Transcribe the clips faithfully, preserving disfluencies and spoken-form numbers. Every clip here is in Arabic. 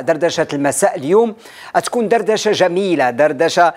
دردشة المساء اليوم تكون دردشة جميلة، دردشة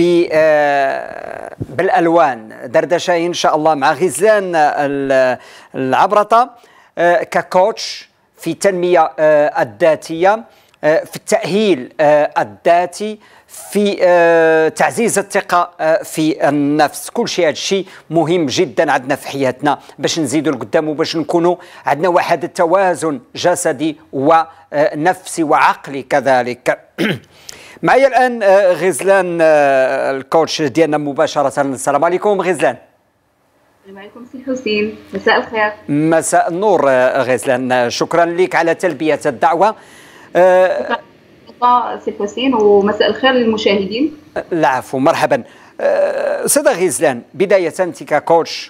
بالألوان، دردشة إن شاء الله مع غزلان العبرطة ككوتش في التنمية الذاتية، في التأهيل الذاتي، في تعزيز الثقة في النفس. كل شيء هذا الشيء مهم جدا عندنا في حياتنا باش نزيدوا لقدام وباش نكونوا عندنا واحد التوازن جسدي ونفسي وعقلي كذلك. معي الآن غزلان الكوتش ديالنا مباشرة. السلام عليكم غزلان. السلام عليكم سي حسين، مساء الخير. مساء النور غزلان، شكرا لك على تلبية الدعوة. شكرا سي حسين ومساء الخير للمشاهدين. العفو، مرحبا. سيدة غزلان، بداية أنت ككوتش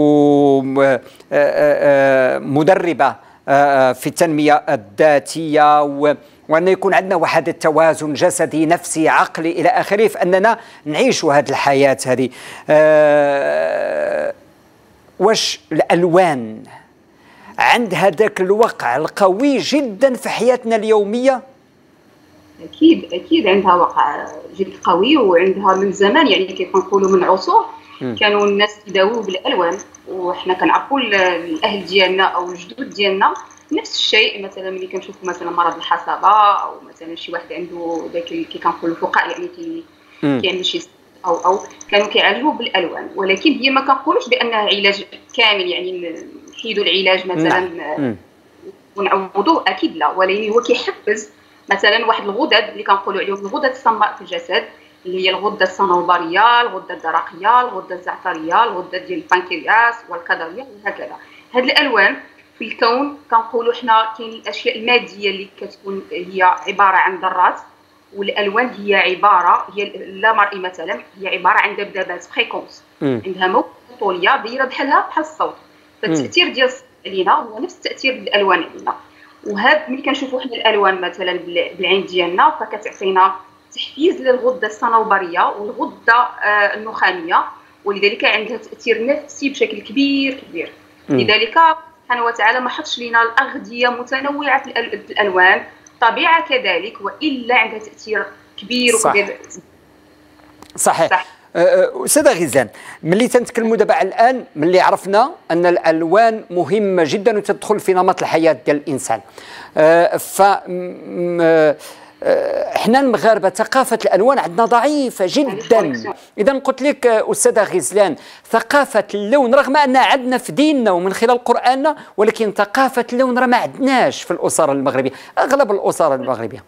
ومدربة في التنمية الذاتية وأن يكون عندنا واحد التوازن جسدي نفسي عقلي إلى آخره، فأننا نعيش هذه الحياة هذه. واش الألوان عند هذاك الوقع القوي جدا في حياتنا اليومية؟ اكيد اكيد عندها وقع جد قوي، وعندها من زمان، يعني كيف نقولوا من عصور كانوا الناس يداووا بالالوان، وحنا كنعرفوا الاهل ديالنا او الجدود ديالنا نفس الشيء. مثلا ملي كنشوفوا مثلا مرض الحصبه او مثلا شي واحد عنده داك كي كنقولوا فقاء، يعني كي كيعمل شي او او كانوا كيعالجوه بالالوان، ولكن هي ما كنقولوش بانها علاج كامل، يعني نحيدوا العلاج مثلا ونعوضوه، اكيد لا، ولكن هو كيحفز مثلا واحد الغدد اللي كنقولوا عليهم الغدد الصماء في الجسد، اللي هي الغده الصنوبريه، الغده الدرقيه، الغده الزعتريه، الغده ديال البنكرياس والكظريه وهكذا. هاد الالوان في الكون كنقولوا حنا كاين الاشياء الماديه اللي كتكون هي عباره عن ذرات، والالوان هي عباره هي لا مرئي مثلا هي عباره عن ذبذبات فريكونس، عندها موجه طوليه دايره بحالها بحال الصوت، فالتاثير ديال الصوت علينا هو نفس التاثير ديال الالوان علينا. وهاد ملي كنشوفوا حنا الالوان مثلا بالعين ديالنا فكتعطينا تحفيز للغده الصنوبريه والغده النخاميه، ولذلك عندها تاثير نفسي بشكل كبير كبير. لذلك سبحانه وتعالى ما حطش لينا الاغذيه متنوعه في الالوان، طبيعه كذلك، والا عندها تاثير كبير وكبير. صحيح, صحيح. أستاذة غزلان، ملي تنتكلموا دابا الان، ملي عرفنا ان الالوان مهمه جدا وتدخل في نمط الحياه ديال الانسان، ف احنا المغاربه ثقافه الالوان عندنا ضعيفه جدا. اذا قلت لك استاذه غزلان، ثقافه اللون رغم ان عندنا في ديننا ومن خلال قراننا، ولكن ثقافه اللون راه ما عندناش في الاسر المغربيه، اغلب الاسر المغربيه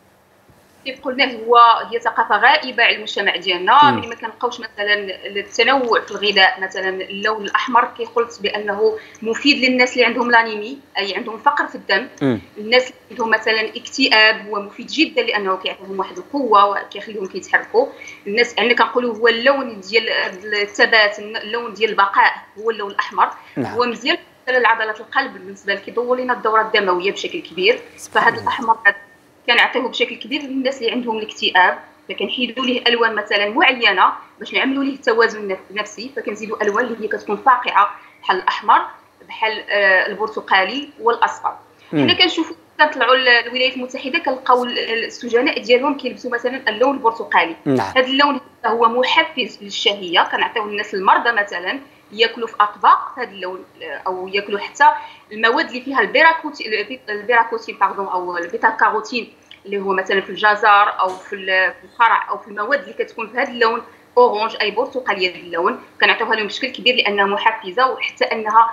كيف قلنا هو هي ثقافه غائبه على المجتمع ديالنا. ملي ما كنلقاوش مثلا التنوع في الغذاء، مثلا اللون الاحمر كي قلت بانه مفيد للناس اللي عندهم لانيمي، اي عندهم فقر في الدم. م. الناس اللي عندهم مثلا اكتئاب هو مفيد جدا لانه كيعطيهم واحد القوه وكيخليهم كيتحركوا. الناس عندنا كنقولوا هو اللون ديال الثبات، اللون ديال البقاء هو اللون الاحمر. نعم. هو مزيان لعضلات القلب بالنسبه كيدور لنا الدوره الدمويه بشكل كبير، فهذا الاحمر كنعطيوه بشكل كبير للناس اللي عندهم الاكتئاب، فكنحيدوا ليه الوان مثلا معينه باش نعملوا ليه التوازن النفسي، فكنزيدوا الوان اللي هي كتكون فاقعه بحال الاحمر، بحال آه البرتقالي والاصفر. حنا كنشوفوا كنطلعوا الولايات المتحده كنلقاو السجناء ديالهم كيلبسوا مثلا اللون البرتقالي. هذا اللون هو محفز للشهيه، كنعطيوه للناس المرضى مثلا ياكلوا في اطباق هذا اللون، او ياكلوا حتى المواد اللي فيها البيراكوتين البيراكوتين باردون او البيتا كاروتين، اللي هو مثلا في الجزر او في القرع او في المواد اللي كتكون في هذا اللون اورانج اي برتقاليه اللون، كنعطيوها لهم بشكل كبير لانها محفزه، وحتى انها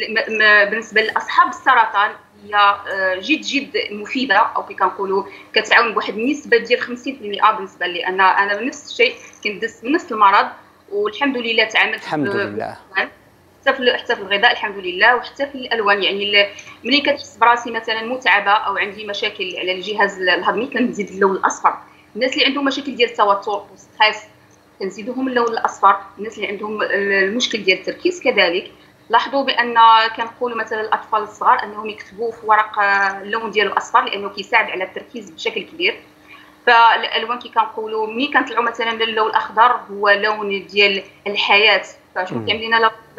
بالنسبه لاصحاب السرطان هي جد جد مفيده، او كي كنقولوا كتعاون بواحد النسبه ديال خمسين بالمئة بالنسبه لي. انا انا بنفس الشيء كندز نفس المرض والحمد لله تعاملت الحمد لله حتى في حتى في الغذاء الحمد لله، وحتى في الالوان. يعني ملي كتحس براسي مثلا متعبه او عندي مشاكل على الجهاز الهضمي كنزيد اللون الاصفر. الناس اللي عندهم مشاكل ديال التوتر والستريس كنزيدوهم اللون الاصفر. الناس اللي عندهم المشكل ديال التركيز كذلك. لاحظوا بان كنقولوا مثلا الاطفال الصغار انهم يكتبوا في ورق اللون ديالو اصفر لانه كيساعد على التركيز بشكل كبير. فالالوان كي كنقولوا ملي كنطلعوا مثلا اللون الاخضر هو لون ديال الحياه، فشنو كيعمل لنا اللون الاخضر؟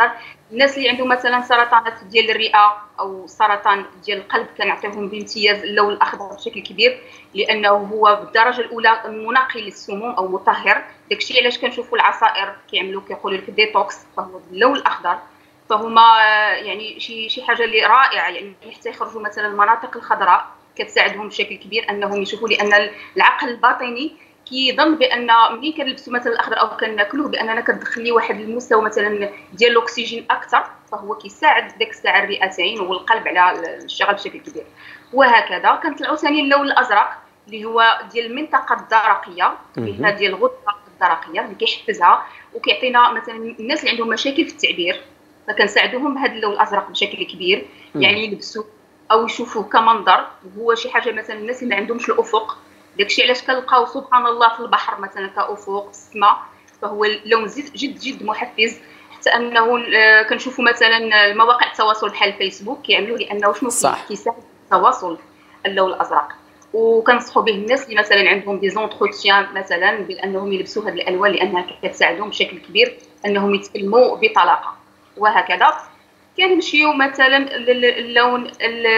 الناس اللي عندهم مثلا سرطانات ديال الرئه او سرطان ديال القلب كنعطيوهم بامتياز اللون الاخضر بشكل كبير، لانه هو بالدرجه الاولى منقي للسموم او مطهر. داكشي علاش كنشوفوا العصائر كيعملوا كيقولوا لك ديتوكس، فهو باللون الاخضر. فهما يعني شي شي حاجه اللي رائعه، يعني حتى يخرجوا مثلا المناطق الخضراء كتساعدهم بشكل كبير انهم يشوفوا، لان العقل الباطني كيظن بان ملي كنلبسوا مثلا الاخضر او كناكلوه باننا كتدخل ليه واحد المستوى مثلا ديال الاكسجين اكثر، فهو كيساعد ديك الساعه الرئتين والقلب على الشغل بشكل كبير. وهكذا كنطلعوا ثاني اللون الازرق اللي هو ديال المنطقه الدرقيه، فيها ديال الغده الدرقيه اللي كيحفزها وكيعطينا مثلا الناس اللي عندهم مشاكل في التعبير، فكنساعدوهم بهذا اللون الازرق بشكل كبير. يعني يلبسوا او يشوفوه كمنظر، هو شي حاجه مثلا الناس اللي ما عندهمش الافق، داكشي علاش كنلقاو سبحان الله في البحر مثلا كافق في السماء، فهو اللون جد جد محفز. حتى انه كنشوفوا مثلا مواقع التواصل بحال الفيسبوك كيعملوا لانه شنو كيساعد التواصل اللون الازرق. وكنصحوا به الناس اللي مثلا عندهم دي زونتروتيان مثلا بانهم يلبسوا هذه الالوان لانها كتساعدهم بشكل كبير انهم يتكلموا بطلاقه. وهكذا كنمشيو مثلا اللون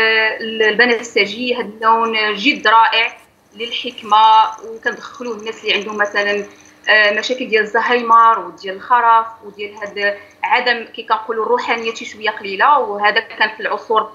البنفسجي، هذا اللون جد رائع للحكمه، وكندخلوه الناس اللي عندهم مثلا مشاكل ديال الزهايمر وديال الخرف وديال هذا عدم كي كنقولوا الروحانيه شي شويه قليله. وهذا كان في العصور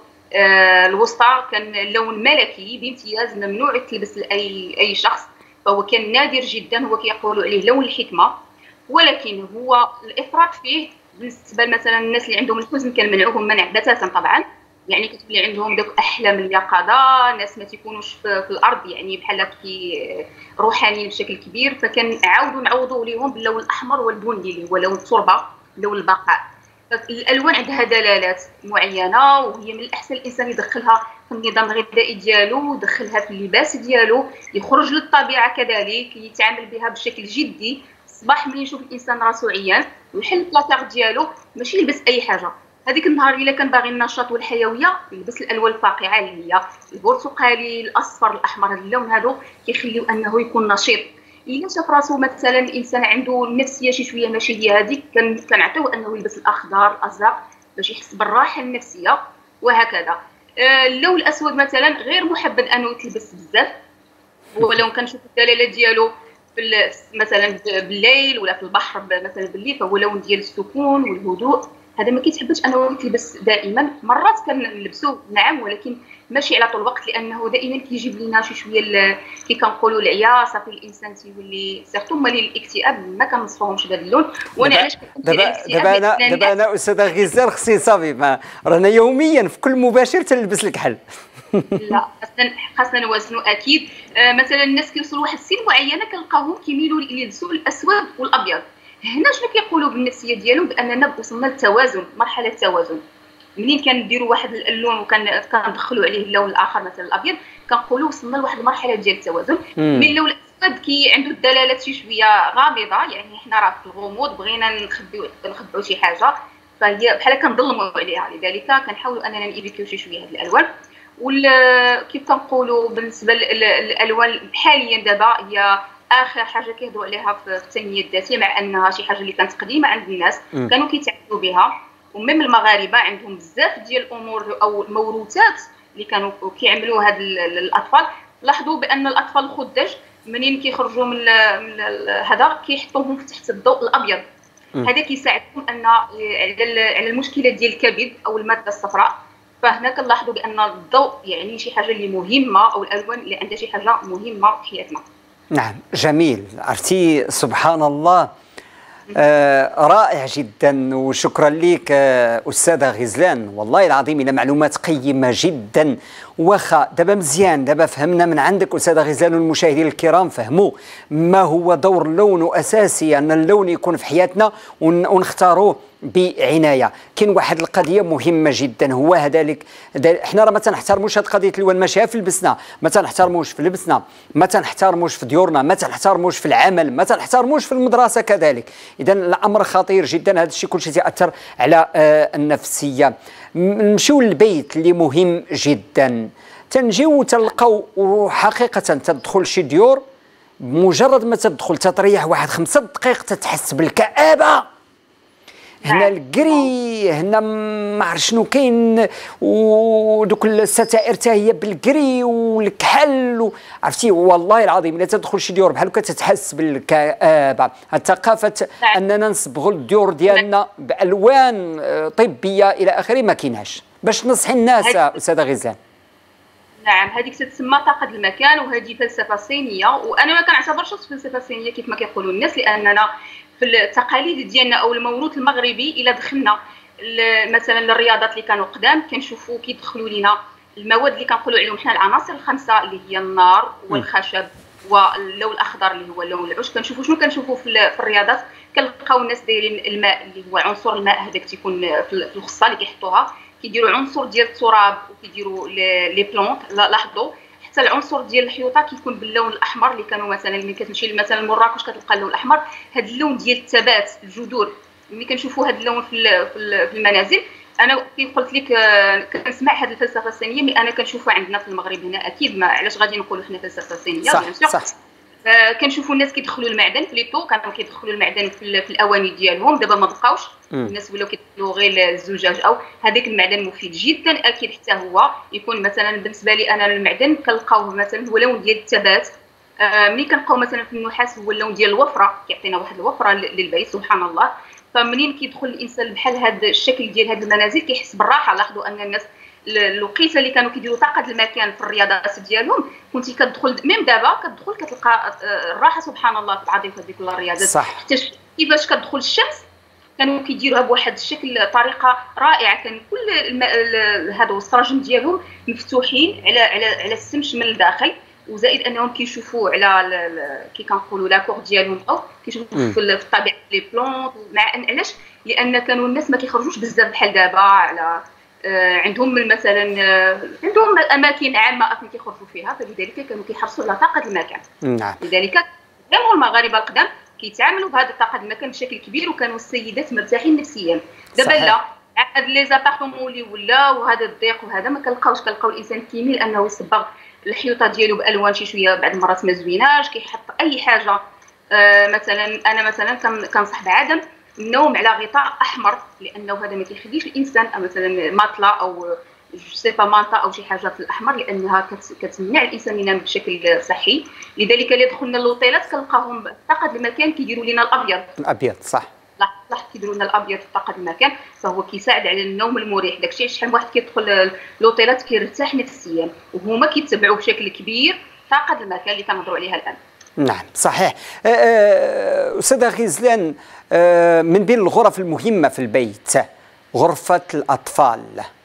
الوسطى كان اللون ملكي بامتياز، ممنوع تلبس لاي اي شخص، فهو كان نادر جدا، هو كيقولوا عليه لون الحكمه. ولكن هو الافراط فيه بالنسبه مثلا الناس اللي عندهم الحزن كنمنعوهم منع بتاتا طبعا، يعني كتولي عندهم دوك احلام اليقظه، ناس ما تيكونوش في, في الارض يعني بحال كي روحانيين بشكل كبير، فكنعاودوا نعوضوا لهم باللون الاحمر والبني اللي هو لون التربه، لون البقاء. الالوان عندها دلالات معينه، وهي من الاحسن الانسان يدخلها في النظام الغذائي ديالو، يدخلها في اللباس ديالو، يخرج للطبيعه كذلك، يتعامل بها بشكل جدي. الصباح ملي يشوف الانسان راسو عيان ويحل البلاطار ديالو ماشي يلبس اي حاجه، هذيك النهار الا كان باغي النشاط والحيويه يلبس الالوان الفاقعه اللي هي البرتقالي الاصفر الاحمر، هذا اللون هادو كيخليو انه يكون نشيط. الا شاف راسو مثلا الانسان عنده النفسيه شي شويه ماشي هي هذيك كنعطيوه انه يلبس الاخضر الازرق باش يحس بالراحه النفسيه. وهكذا اللون الاسود مثلا غير محبذ انه يتلبس بزاف، ولو كنشوف الدلاله ديالو في مثلا بالليل ولا في البحر مثلا بالليل، فهو لون ديال السكون والهدوء، هذا ما كيتحبش انه يتلبس دائما. مرات كنلبسوه نعم، ولكن ماشي على طول الوقت، لانه دائما كيجيب لنا شي شويه كي كنقولوا العياصه في الانسان، تيولي سيرتو مالي الاكتئاب ما كنصفوهمش بهذا اللون. وانا علاش دابا دابا انا دابا انا استاذه غزال خصني صافي رانا يوميا في كل مباشر تنلبس لك حل. لا خاصنا خاصنا نوازنوا اكيد. آه مثلا الناس كيوصلوا لواحد السن معينه كنلقاوهم كيميلوا يلبسوا الاسود والابيض. هنا شنو كيقولوا بالنفسيه ديالهم؟ باننا وصلنا للتوازن، مرحله التوازن. منين كنديروا واحد اللون وكندخلوا عليه اللون الاخر مثلا الابيض، كنقولوا وصلنا لواحد المرحله ديال التوازن. من اللون الاسود كي عنده الدلالات شي شويه غامضه، يعني حنا راه في الغموض بغينا نخبيو نخبعوا شي حاجه، فهي بحال كنظلموا عليها، لذلك كنحاولوا اننا نيفيكيو شي شويه هذه الالوان. وكيف كنقولوا بالنسبه للالوان حاليا دابا هي اخر حاجه كيهضروا عليها في التنميه الذاتيه، مع انها شي حاجه اللي كانت قديمه عند الناس م. كانوا كيتعاملوا بها، ومم المغاربه عندهم بزاف ديال الامور او الموروثات اللي كانوا كيعملوا هاد الاطفال. لاحظوا بان الاطفال الخدج منين كيخرجوا من هذا كيحطوهم تحت الضوء الابيض، هذا كيساعدهم ان على المشكله ديال الكبد او الماده الصفراء. فهنا كنلاحظوا بان الضوء يعني شي حاجه اللي مهمه، او الالوان اللي عندها شي حاجه مهمه في حياتنا. نعم جميل، عرفتي سبحان الله. آه رائع جدا، وشكرا لك آه استاذه غزلان، والله العظيم الى معلومات قيمه جدا. واخا دابا مزيان دابا فهمنا من عندك استاذه غزلان، والمشاهدين الكرام فهموا ما هو دور اللون، واساسي ان اللون يكون في حياتنا ونختاروه بعنايه. كاين واحد القضيه مهمه جدا، هو هذلك حنا راه ما تنحترموش هذه قضيه الالوان، ماشي في لبسنا، ما تنحترموش في لبسنا، ما تنحترموش في ديورنا، ما تنحترموش في العمل، ما تنحترموش في المدرسه كذلك. اذا الامر خطير جدا، هذا الشيء كلشي تاثر على آه النفسيه. نمشيو للبيت اللي مهم جدا، تنجيو تلقاو حقيقه تدخل شي ديور بمجرد ما تدخل تتريح واحد خمسة دقائق تتحس بالكآبه. هنا الكري، هنا ما عرف شنو كاين، ودوك الستائر حتى هي بالكري والكحل، عرفتي. والله العظيم الا تدخل شي ديور بحال هكا تتحس بالكآبه. ثقافه اننا نصبغوا الديور ديالنا بالوان طبيه الى اخره ما كايناش. باش تنصحي الناس استاذه غزلان؟ نعم، هذيك تتسمى طاقه المكان، وهذه فلسفه صينيه، وانا ما كنعتبرش فلسفه صينيه كيف ما كيقولوا الناس، لاننا في التقاليد ديالنا او الموروث المغربي الا دخلنا مثلا الرياضات اللي كانوا قدام كنشوفوا كيدخلوا لنا المواد اللي كنقولوا عليهم حنا العناصر الخمسه اللي هي النار والخشب واللون الاخضر اللي هو لون العش. كنشوفوا شنو كنشوفوا في الرياضات، كنلقاو الناس دايرين الماء اللي هو عنصر الماء، هذاك تيكون في الخصه اللي كيحطوها، كيديروا عنصر ديال التراب وكيديروا لي بلونط. لاحظوا حتى العنصر ديال الحيوطه كيكون باللون الاحمر، اللي كانوا مثلا ملي كتمشي مثلا لمراكش كتلقى اللون الاحمر. هذا اللون ديال الثبات الجذور ملي كنشوفوا هذا اللون في في المنازل، انا كيف قلت لك كنسمع هذه الفلسفه الصينيه، مي انا كنشوفها عندنا في المغرب هنا. اكيد ما علاش غادي نقولوا حنا فلسفه صينيه؟ صح صح. آه كنشوفوا الناس كيدخلوا المعدن بليتو، كانوا كيدخلوا المعدن في, في الاواني ديالهم، دابا ما بقاوش. الناس ولاو كيدخلوا غير الزجاج او هذاك المعدن مفيد جدا. اكيد حتى هو يكون مثلا بالنسبه لي انا المعدن كنلقاوه مثلا هو لون ديال الثبات. آه ملي كنلقاو مثلا في النحاس هو اللون ديال الوفره، كيعطينا واحد الوفره للبيت سبحان الله. فمنين كيدخل الانسان بحال هذا الشكل ديال هذه المنازل كيحس بالراحه. لاحظوا ان الناس الوقيته اللي كانوا كيديروا طاقه المكان في الرياضات ديالهم، كنتي كتدخل ميم دابا كتدخل كتلقى الراحه سبحان الله العظيم في هذيك الرياضات. صح. حتى كيفاش كتدخل الشمس كانوا كيديروها بواحد الشكل طريقه رائعه، كان كل هادو السراجم ديالهم مفتوحين على على على السمش من الداخل، وزائد انهم كيشوفوا على كي كنقولوا لاكور ديالهم او كيشوفوا في الطبيعه لي بلونط. مع ان علاش؟ لان كانوا الناس ما كيخرجوش بزاف بحال دابا، على آه عندهم مثلا آه عندهم اماكن عامه فين كيخرجوا فيها، فلذلك كانوا كيحرصوا على طاقه المكان. نعم. لذلك كانوا المغاربه القدام كيتعاملوا بهذه الطاقه المكان بشكل كبير، وكانوا السيدات مرتاحين نفسيا. دابا لا، هاد لي زابارتمون اللي ولاو وهذا الضيق وهذا ما كنلقاوش، كنلقاو الانسان كيميل انه يصبغ الحيوطه ديالو بالوان شي شويه، بعض المرات ما زويناش، كيحط اي حاجه. آه مثلا انا مثلا كنصح بعدم النوم على غطاء احمر، لانه هذا ما كيخليش الانسان مثلا ماطله او سيبا مانطا او شي حاجه في الاحمر، لانها كتمنع الانسان ينام بشكل صحي. لذلك اللي دخلنا للوطيلات كنلقاهم طاقه المكان كيديروا لنا الابيض. الابيض صح. لاحظ كيديروا لنا الابيض في طاقه المكان، فهو كيساعد على النوم المريح. داكشي شحال واحد كيدخل لوطيلات كيرتاح نفسيا، وهما كيتبعوا بشكل كبير طاقه المكان اللي كنهضروا عليها الان. نعم صحيح. استاذه غزلان، من بين الغرف المهمه في البيت غرفه الاطفال.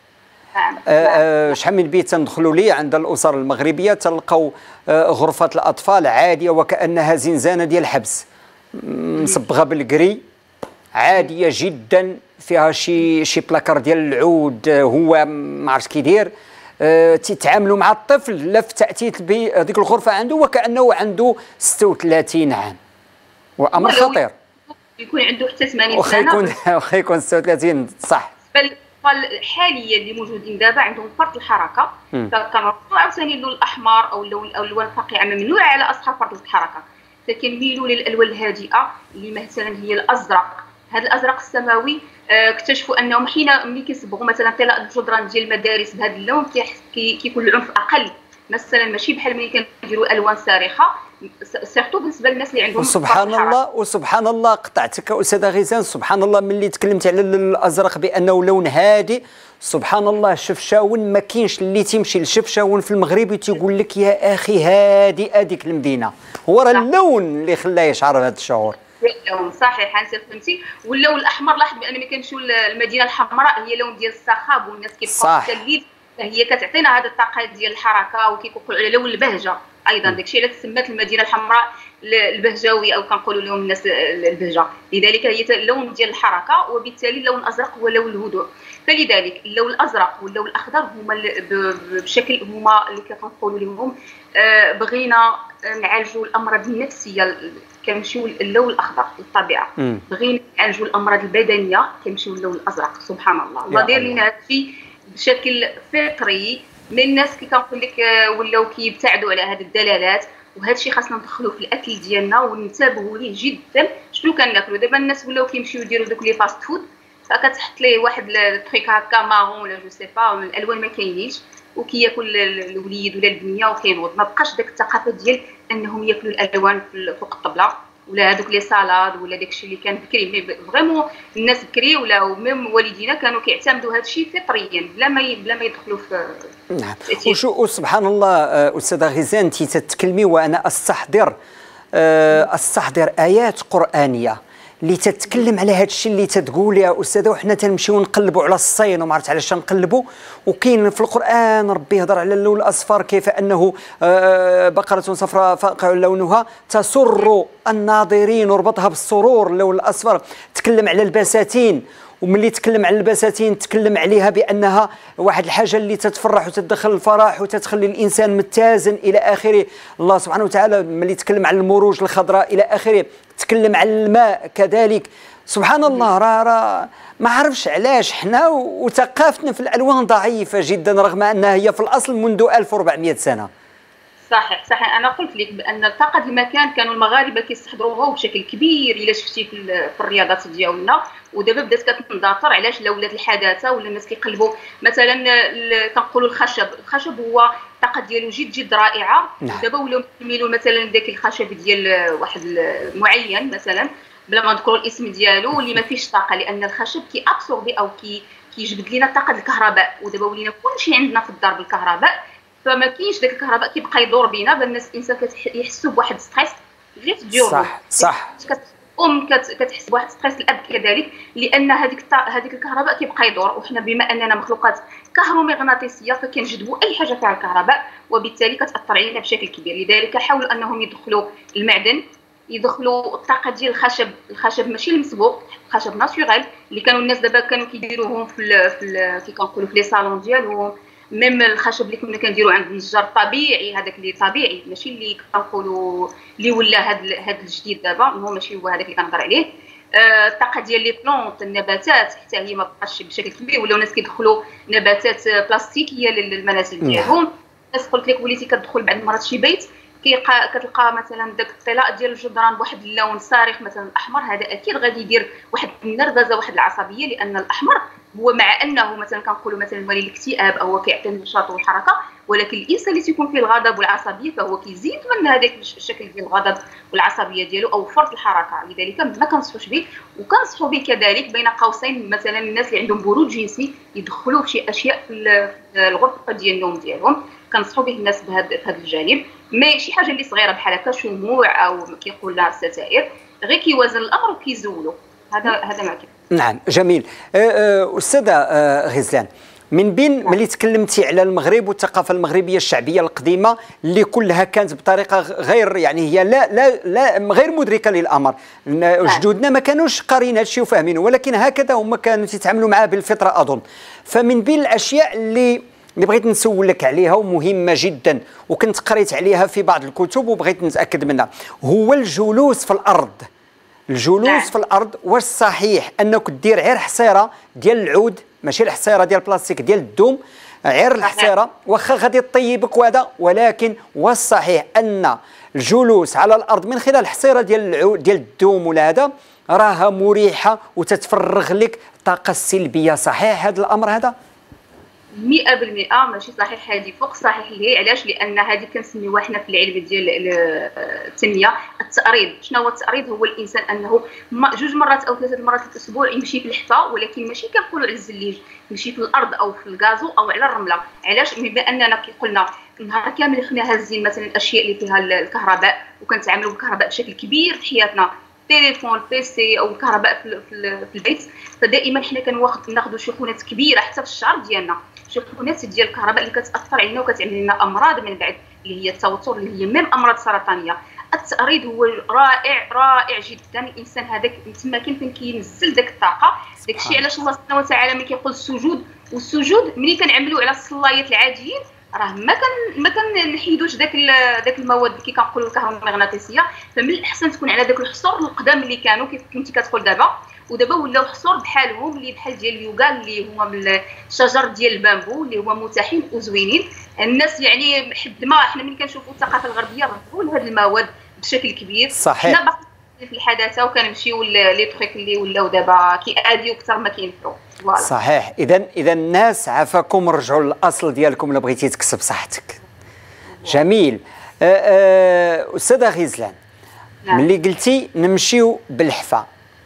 شحال من بيت تندخلوا ليه عند الاسر المغربيه تلقاو غرفه الاطفال عاديه وكانها زنزانه ديال الحبس، مصبغه بالكري، عاديه جدا، فيها شي شي بلاكار ديال العود هو ما عرفتش كيدير. أه تيتعاملوا مع الطفل لا في تاتيت بهذيك الغرفه عنده وكانه عنده ستة وثلاثين عام، وامر خطير. يكون عنده حتى ثمانين سنه، واخا يكون واخا يكون ستة وثلاثين صح. الاطفال حاليا اللي موجودين دابا عندهم فرط الحركه، فكنرجعوا عاوتاني اللون الاحمر او اللون او الالوان الفاقعه ممنوعه على اصحاب فرط الحركه، فكنميلوا للالوان الهادئه اللي مثلا هي الازرق. هذا الازرق السماوي آه اكتشفوا انهم حين ملي كيصبغوا مثلا طلاء الجدران ديال المدارس بهذا اللون كيكون العنف اقل، مثلا ماشي بحال ملي كنديروا الوان صارخه، سيرتو بالنسبه للناس اللي عندهم سبحان الله. وسبحان الله قطعتك استاذه غزلان، سبحان الله ملي تكلمت على الازرق بانه لون هادئ، سبحان الله شفشاون ما كاينش اللي تيمشي لشفشاون في المغرب تيقول لك يا اخي هادئه ديك المدينه، هو راه اللون اللي خلاه يشعر بهذا الشعور. اللون صحيح انت فهمتي. واللون الاحمر لاحظ بان ملي كنمشيو للمدينه الحمراء هي لون ديال الصخاب، والناس كيبقاو حتى الليل، فهي كتعطينا هذه الطاقه ديال الحركه، وكيقولوا على لون البهجه ايضا. داكشي علاش تسمات المدينه الحمراء البهجاويه او كنقولوا لهم الناس البهجه، لذلك هي اللون ديال الحركه، وبالتالي اللون الازرق هو لون الهدوء. فلذلك اللون الازرق واللون الاخضر هما بشكل هما اللي كنقولوا لهم آه بغينا نعالجوا الامراض النفسيه كنمشيو اللون الاخضر للطبيعه، بغينا نعالجوا الامراض البدنيه كنمشيو اللون الازرق. سبحان الله الله داير لنا هادشي بشكل فطري. من الناس كي كنقول لك ولاو كيبتعدوا على هذه الدلالات، وهذا الشيء خاصنا ندخلوه في الاكل ديالنا وننتبهوا ليه جدا. شنو كناكلوا دابا؟ الناس ولاو كيمشيو يديروا دوك لي فاست فود، فكتحط ليه واحد التريك هكا مارون ولا جو سي با، الالوان ما كاينينش، وكياكل الوليد ولا البنيه وكينوض. ما بقاش داك الثقافه ديال انهم ياكلوا الالوان فوق الطبله ولا هذوك لي سالاد ولا داكشي اللي كان بكري. فريمون الناس بكري ولا ميم والدينا كانوا كيعتمدوا هذا الشيء فطريا بلا ما بلا ما يدخلوا في. نعم. وشو سبحان الله استاذه غيزان، انت تتكلمي وانا استحضر استحضر ايات قرانيه اللي تتكلم على هذا الشيء اللي تتقول يا استاذه. وحنا تنمشيو نقلبوا على الصين وما عرفت علاش نقلبوا، وكاين في القران ربي يهضر على اللون الاصفر، كيف انه بقره صفراء فاقع لونها تسر الناظرين، وربطها بالسرور اللون الاصفر. تكلم على البساتين، وملي تكلم على البساتين تكلم عليها بانها واحد الحاجه اللي تتفرح وتدخل الفرح وتتخلي الانسان متزن الى اخره. الله سبحانه وتعالى ملي تكلم على المروج الخضراء الى اخره، تكلم على الماء كذلك. سبحان الله، راه راه ما عرفش علاش حنا وثقافتنا في الالوان ضعيفه جدا، رغم انها هي في الاصل منذ ألف وأربعمائة سنه. صحيح صحيح. انا قلت لك بان الطاقه المكان كانوا المغاربه كيستحضروها بشكل كبير الا شفتي في, في الرياضات ديالنا، ودابا بدات كتندثر. علاش؟ لا ولات الحداثه ولا الناس كيقلبوا مثلا كنقولوا الخشب. الخشب هو الطاقه ديالو جد جد رائعه. دابا ولاو كيميلوا مثلا داك الخشب ديال واحد معين مثلا بلا ما نذكروا الاسم ديالو اللي ما فيهش طاقه، لان الخشب كيابسوربي او كي كيجبد لنا طاقه الكهرباء. ودابا ولينا كلشي عندنا في الدار بالكهرباء، فما كاينش داك الكهرباء كيبقى يدور بينا. الناس الانسان كيحسوا بواحد ستريس غير تديرو. صح صح. ام كتحس بواحد ستريس، الاب كذلك، لان هذيك هذيك الكهرباء كيبقى يدور. وحنا بما اننا مخلوقات كهرومغناطيسيه فكنجذبوا اي حاجه فيها الكهرباء، وبالتالي كتاثر علينا بشكل كبير. لذلك حاولوا انهم يدخلوا المعدن، يدخلوا الطاقه ديال الخشب. الخشب ماشي المسبوق، خشب ناتوريل اللي كانوا الناس دابا كانوا كيديروهم في في كي كنقولوا في لي صالون ديالهم. ميم الخشب اللي كنا كنديروا عند النجار الطبيعي، هذاك اللي طبيعي ماشي اللي كنقولوا اللي ولا هذا هذا الجديد دابا، هو ماشي هو هذاك اللي كنهضر عليه. آه الطاقه ديال لي بلونط، النباتات حتى هي ما بقاش بشكل كبير، ولاو الناس كيدخلوا نباتات بلاستيكيه للمنازل ديالهم. الناس قلت لك وليتي كتدخل بعض المرات شي بيت كتلقى مثلا داك الطلاء ديال الجدران بواحد اللون صارخ مثلا الاحمر، هذا اكيد غادي يدير واحد النرفزه واحد العصبيه، لان الاحمر هو مع انه مثلا كنقولوا مثلا ولي الاكتئاب او كيعطي النشاط والحركه، ولكن الانسان اللي تيكون فيه الغضب والعصبيه فهو كيزيد من هذاك الشكل ديال الغضب والعصبيه ديالو او فرط الحركه. لذلك ما كنصحوش به. وكنصحوا به كذلك بين قوسين مثلا الناس اللي عندهم برود جنسي يدخلوا في شي اشياء في الغرفه ديال النوم ديالهم، كنصحوا به الناس بهذا بهذا الجانب. مي شي حاجه اللي صغيره بحال هكا شموع او كيقول لها الستائر غير كيوازن الامر وكيزولوا. هذا هذا ما كاين. نعم جميل. استاذه غزلان، من بين ملي تكلمتي على المغرب والثقافه المغربيه الشعبيه القديمه اللي كلها كانت بطريقه غير يعني هي لا لا لا غير مدركه للامر، جدودنا ما كانوش قارين هذا الشيء وفاهمينه، ولكن هكذا هم كانوا يتعاملوا معاه بالفطره اظن. فمن بين الاشياء اللي اللي بغيت نسولك عليها ومهمه جدا وكنت قريت عليها في بعض الكتب وبغيت نتاكد منها، هو الجلوس في الارض. الجلوس في الارض، واش صحيح انك دير غير حصيره ديال العود، ماشي الحصيره ديال البلاستيك ديال الدوم، غير الحصيره واخا غادي تطيبك وهذا، ولكن واش صحيح ان الجلوس على الارض من خلال الحصيره ديال العود ديال الدوم ولا هذا راها مريحه وتتفرغ لك الطاقه السلبيه؟ صحيح هذا الامر هذا؟ مئة بالمئة ماشي صحيح، هذه فوق صحيح. ليه؟ علاش؟ لان هذه كنسميوها حنا في العلم ديال التنميه التأريض. شنو هو التأريض؟ هو الانسان انه جوج مرات او ثلاثه مرات في الاسبوع يمشي في الحفا، ولكن ماشي كنقولوا على الزليج، يمشي في الارض او في الغازو او على الرمله. علاش؟ بما اننا كي قلنا النهار كامل حنا هازين مثلا الاشياء اللي فيها الكهرباء وكنتعاملوا بالكهرباء بشكل كبير في حياتنا، تليفون، بيسي او الكهرباء في, في البيت، فدائما حنا كنواخذ ناخذوا شحونات كبيره حتى في الشعر ديالنا، شحونات ديال الكهرباء اللي كتاثر علينا وكتعمل لنا امراض من بعد اللي هي التوتر، اللي هي ميم امراض سرطانيه. التأريض هو رائع رائع جدا. الانسان هذاك تما كيمكن كينزل داك الطاقه. داكشي علاش الله سبحانه وتعالى ملي كيقول السجود، والسجود ملي كنعملوا على الصلايات العاديين راه ما كان ما كنحيدوش داك داك المواد اللي كنقولوا الكهرومغناطيسيه، فمن الاحسن تكون على داك الحصور القدام اللي كانوا كيف كنتي كتقول دابا، ودابا ولاو حصور بحالهم اللي بحال ديال اليوغا اللي هما من الشجر ديال البامبو اللي هما متاحين وزوينين. الناس يعني حد ما حنا ملي كنشوفوا الثقافه الغربيه رفعوا لهاد المواد بشكل كبير. صحيح. في الحداثه وكنمشيو لي تخيك اللي ولاو دابا كيأديو اكثر ما كينفعوا. صحيح. اذا اذا الناس عافاكم رجعوا للاصل ديالكم الا بغيتي تكسب صحتك. جميل. استاذه غزلان، ملي قلتي نمشيو بالحفا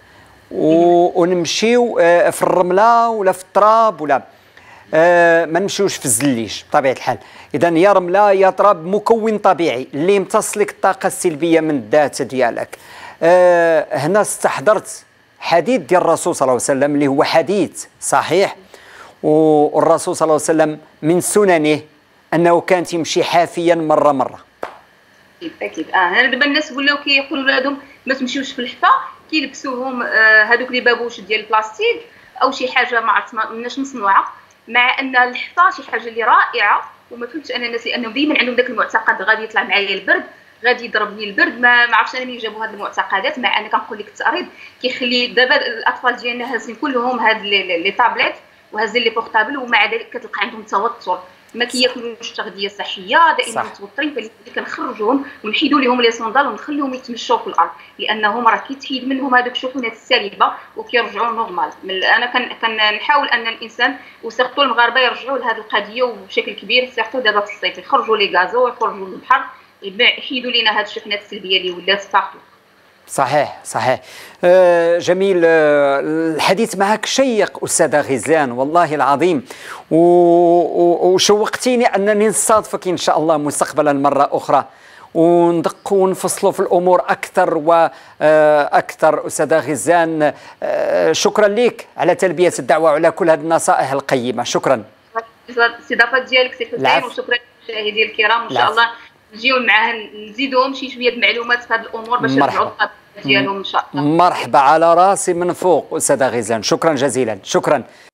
ونمشيو في الرمله ولا في التراب ولا ما نمشيوش في الزليش بطبيعه الحال، اذا يا رمله يا تراب مكون طبيعي اللي يمتص لك الطاقه السلبيه من الذات ديالك. هنا استحضرت حديث ديال الرسول صلى الله عليه وسلم اللي هو حديث صحيح، والرسول صلى الله عليه وسلم من سننه انه كان تيمشي حافيا مره مره. اكيد. اه انا دابا الناس ولاو كيقولوا لولادهم ما تمشيوش في الحفا، كيلبسوهم هذوك لي بابوش ديال البلاستيك او شي حاجه ما عرفت مناش مصنوعه، مع ان الحفا شي حاجه اللي رائعه. وما فهمتش انا الناس لانهم ديما عندهم ذاك المعتقد غادي يطلع معايا البرد، غادي يضربني البرد. ما ما عرفتش انا منين جابوا هذه المعتقدات، مع انا كنقول لك التعريض كيخلي دابا الاطفال ديالنا هازين كلهم هاد لي طابليت وهازين لي بورطابل، ومع ذلك كتلقى عندهم توتر، ما كياكلوش تغذيه صحيه، دائما متوترين. فلذلك كنخرجوهم ونحيدوا لهم لي صوندال ونخليهم يتمشوا في الارض، لانهم راه كيتحيد منهم هذوك الشحنات السالبه وكيرجعوا نورمال. انا كنحاول ان الانسان وسيرتو المغاربه يرجعوا لهذه القضيه وبشكل كبير، سيرتو دابا في الصيف يخرجوا لي غازو ويخرجوا للبحر، يحيدوا لنا هذه الشحنات السلبيه اللي ولات بارتو. صحيح صحيح. آه جميل. آه الحديث معك شيق استاذه غزلان والله العظيم، وشوقتيني انني نصادفك ان شاء الله مستقبلا مره اخرى وندق ونفصلوا في الامور اكثر واكثر. استاذه غزلان، آه شكرا لك على تلبيه الدعوه وعلى كل هذه النصائح القيمه. شكرا. الاستضافه ديالك سي حسين، وشكرا للمشاهدين الكرام. وان شاء الله نجيو معاه نزيدوهم شي شويه المعلومات في هذه الامور باش يرجعوا ديالهم ان شاء الله. مرحبا، على راسي من فوق استاذه غزلان، شكرا جزيلا. شكرا.